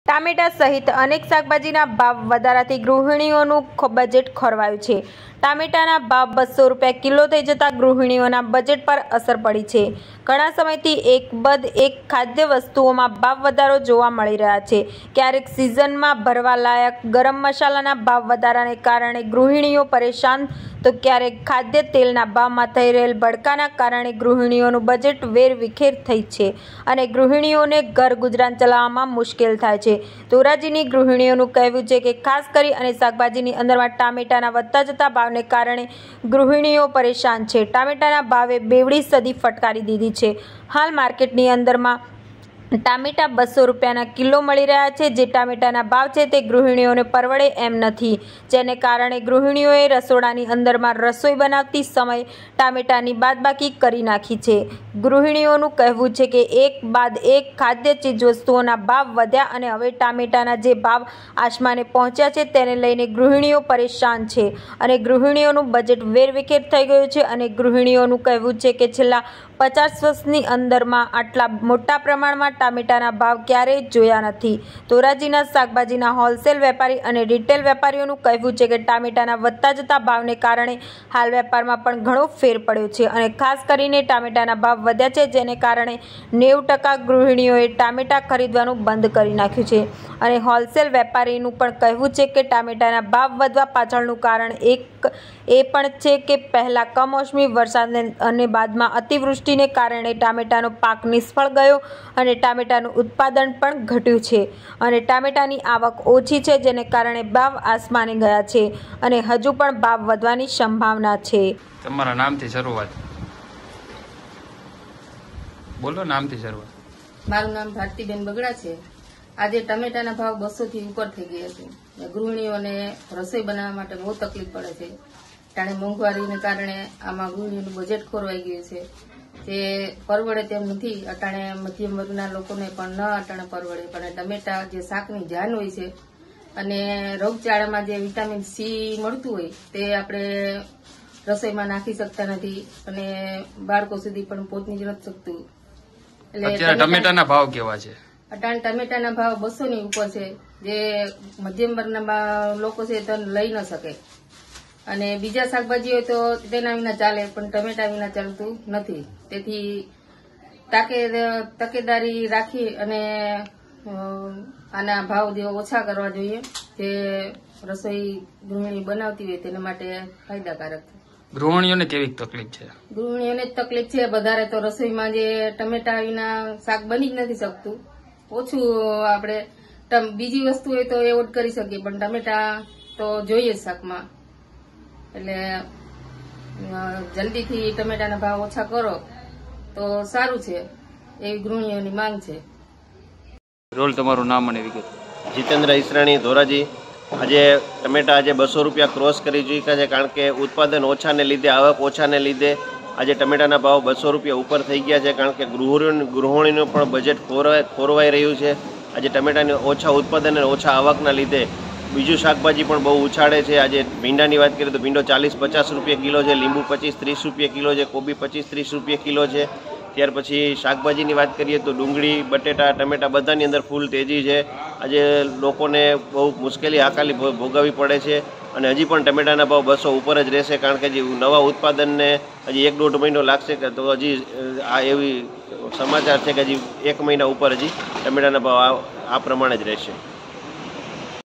ટામેટા સહિત અનેક શાકભાજીના ભાવ વધારાથી ગૃહિણીઓનું બજેટ ખોરવાયું છે। ટામેટાના ભાવ 200 રૂપિયા કિલો થઈ જતાં ગૃહિણીઓના બજેટ પર અસર પડી છે। ઘણા સમયથી એક બાદ એક ખાદ્ય વસ્તુઓમાં ભાવ વધારો જોવા મળી રહ્યા છે। ક્યારેક સિઝનમાં ભરવા લાયક ગરમ મસાલાના ભાવ વધારાને કારણે ગૃહિણીઓ પરેશાન, તો ક્યારેક ખાદ્ય તેલના ભાવમાં થઈ રહેલ ભડકાના કારણે ગૃહિણીઓનું બજેટ વેરવિખેર થઈ છે અને ગૃહિણીઓને ઘર ગુજરાન ચલાવવામાં મુશ્કેલ થાય છે। ધોરાજીની ગૃહિણીઓનું કહેવું છે કે ખાસ કરી અને શાકભાજીની અંદરમાં ટામેટાના વધતા જતા ભાવને કારણે ગૃહિણીઓ પરેશાન છે। ટામેટાના ભાવે બેવડી સદી ફટકારી દીધી છે। હાલ માર્કેટની અંદરમાં ટામેટા 200 રૂપિયાના કિલો મળી રહ્યા છે। જે ટામેટાના ભાવ છે તે ગૃહિણીઓને પરવડે એમ નથી, જેને કારણે ગૃહિણીઓએ રસોડાની અંદરમાં રસોઈ બનાવતી સમયે ટામેટાની બાદબાકી કરી નાખી છે। ગૃહિણીઓનું કહેવું છે કે એક બાદ એક ખાદ્ય ચીજવસ્તુઓના ભાવ વધ્યા અને હવે ટામેટાના જે ભાવ આસમાને પહોંચ્યા છે તેને લઈને ગૃહિણીઓ પરેશાન છે અને ગૃહિણીઓનું બજેટ વેરવિખેર થઈ ગયું છે અને ગૃહિણીઓનું કહેવું છે કે છેલ્લા 50 વર્ષની અંદરમાં આટલા મોટા પ્રમાણમાં ટામેટાના ભાવ ક્યારેય જોયા નથી। ધોરાજીના શાકભાજીના હોલસેલ વેપારી અને રિટેલ વેપારીઓનું કહેવું છે કે ટામેટાના વધતા જતા ભાવને કારણે હાલ વેપારમાં પણ ઘણો ફેર પડ્યો છે અને ખાસ કરીને ટામેટાના ભાવ વધ્યા છે, જેને કારણે 90% ગૃહિણીઓએ ટામેટા ખરીદવાનું બંધ કરી નાખ્યું છે અને હોલસેલ વેપારીનું પણ કહેવું છે કે ટામેટાના ભાવ વધવા પાછળનું કારણ એ પણ છે કે પહેલા કમોસમી વરસાદ અને બાદમાં અતિવૃષ્ટિને કારણે ટામેટાનો પાક નિષ્ફળ ગયો અને ટામેટાનું ઉત્પાદન પણ ઘટ્યું છે અને ટામેટાની આવક ઓછી છે, જેને કારણે ભાવ આસમાને ગયા છે અને હજુ પણ ભાવ વધવાની સંભાવના છે। તમારા નામથી શરૂઆત બોલો। નામથી શરૂઆત। મારું નામ ભારતીબેન બગડા છે। આજે ટમેટાના ભાવ 200 થી ઉપર થઈ ગયા છે। ગૃહિણીઓને રસોઈ બનાવવા માટે બહુ તકલીફ પડે છે। જાણે મોંઘવારીને કારણે આમાં ગૃહિણીઓનું બજેટ ખોરવાઈ ગયું છે, જે પરવડે તેમ નથી। અટાણે મધ્યમ વર્ગના લોકોને પણ ન અટાણે પરવડે, પણ ટમેટા જે શાકની જાન હોય છે અને રોગચાળામાં જે વિટામિન સી મળતું હોય તે આપણે રસોઈમાં નાખી શકતા નથી અને બાળકો સુધી પણ પહોંચી જ નથી શકતું। એટલે ટમેટાના ભાવ કેવા છે? અટાણે ટમેટાના ભાવ 200 ની ઉપર છે, જે મધ્યમ વર્ગના લોકો છે તે લઈ ન શકે અને બીજા શાકભાજી હોય તો તેના વિના ચાલે, પણ ટમેટા વિના ચાલતું નથી। તેથી તકેદારી રાખી અને આના ભાવ જે ઓછા કરવા જોઈએ, જે રસોઈ ગૃહિણી બનાવતી હોય તેના માટે ફાયદાકારક છે। ગૃહિણીઓને કેવી તકલીફ છે? ગૃહિણીઓને જ તકલીફ છે વધારે તો। રસોઈમાં જે ટમેટા વિના શાક બની જ નથી શકતું। ઓછું આપણે બીજી વસ્તુ હોય તો એવોર્ડ કરી શકીએ, પણ ટમેટા તો જોઈએ શાકમાં। એટલે જલ્દીથી ટમેટાના ભાવ ઓછા કરો તો સારું છે, એવી ગૃહિણીઓની માંગ છે। રોલ તમારું નામ અને વિગત? જીતેન્દ્ર ઈસરાણી, ધોરાજી। આજે ટમેટા આજે 200 રૂપિયા ક્રોસ કરી ચૂક્યા છે, કારણ કે ઉત્પાદન ઓછાને લીધે, આવક ઓછાને લીધે આજે ટમેટાના ભાવ 200 રૂપિયા ઉપર થઈ ગયા છે, કારણ કે ગૃહિણીનું પણ બજેટ ખોરવાઈ રહ્યું છે। આજે ટમેટાની ઓછા ઉત્પાદન અને ઓછા આવકના લીધે બીજું શાકભાજી પણ બહુ ઉછાળે છે। આજે ભીંડાની વાત કરીએ તો ભીંડો 40-50 રૂપિયા કિલો છે, લીંબુ 25-30 રૂપિયા કિલો છે, કોબી 25-30 રૂપિયા કિલો છે। ત્યાર પછી શાકભાજીની વાત કરીએ તો ડુંગળી, બટેટા, ટમેટા બધાની અંદર ફૂલ તેજી છે। આજે લોકોને બહુ મુશ્કેલી આકાલી ભોગવવી પડે છે અને હજી પણ ટમેટાના ભાવ 200 ઉપર જ રહેશે, કારણ કે હજી નવા ઉત્પાદનને હજી 1-1.5 મહિનો લાગશે, તો હજી આ એવી સમાચાર છે કે હજી 1 મહિના ઉપર હજી ટમેટાના ભાવ આ પ્રમાણે જ રહેશે।